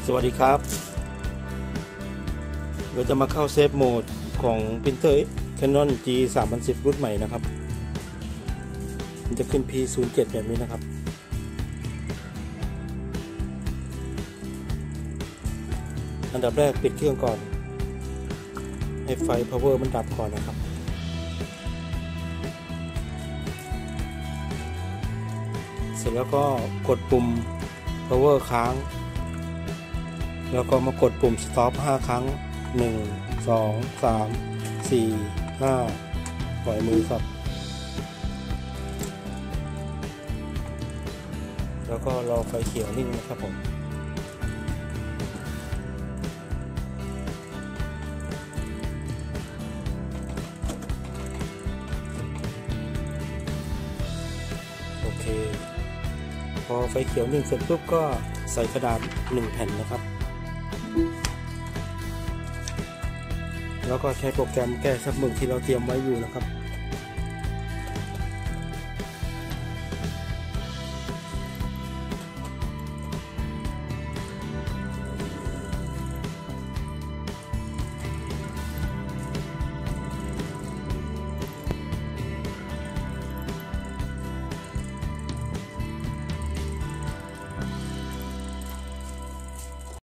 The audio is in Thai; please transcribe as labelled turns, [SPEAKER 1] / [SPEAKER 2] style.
[SPEAKER 1] สวัสดีครับเราจะมาเข้าเซฟโหมดของ Printer Canon G 3010 รุ่นใหม่นะครับมันจะขึ้น P07 แบบนี้นะครับอันดับแรกปิดเครื่องก่อนให้ไฟ power มันดับก่อนนะครับเสร็จแล้วก็กดปุ่ม power ค้างแล้วก็มากดปุ่ม stop 5 ครั้ง1 2 3 4 5ปล่อยมือครับแล้วก็รอไฟเขียวนิ่งนะครับผมโอเคพอไฟเขียวนิ่งเสร็จปุ๊บก็ใส่กระดาษ1 แผ่นนะครับแล้วก็ใช้โปรแกรมแก้ซับมึกที่เราเตรียมไว้อยู่นะครับ